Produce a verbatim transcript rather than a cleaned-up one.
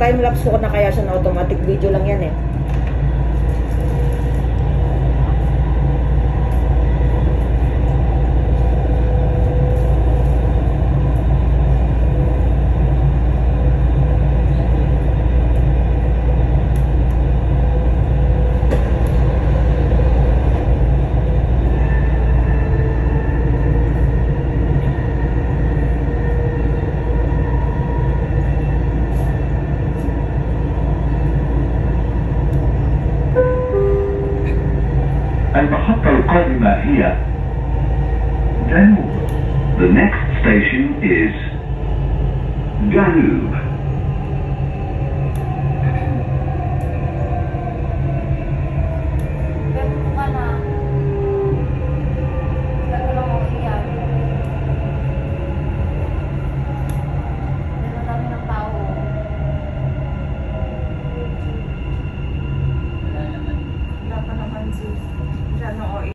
time-lapse ko na kaya siya na automatic video lang yan eh. المحطة القادمة هي دانوب. The next station is Danube.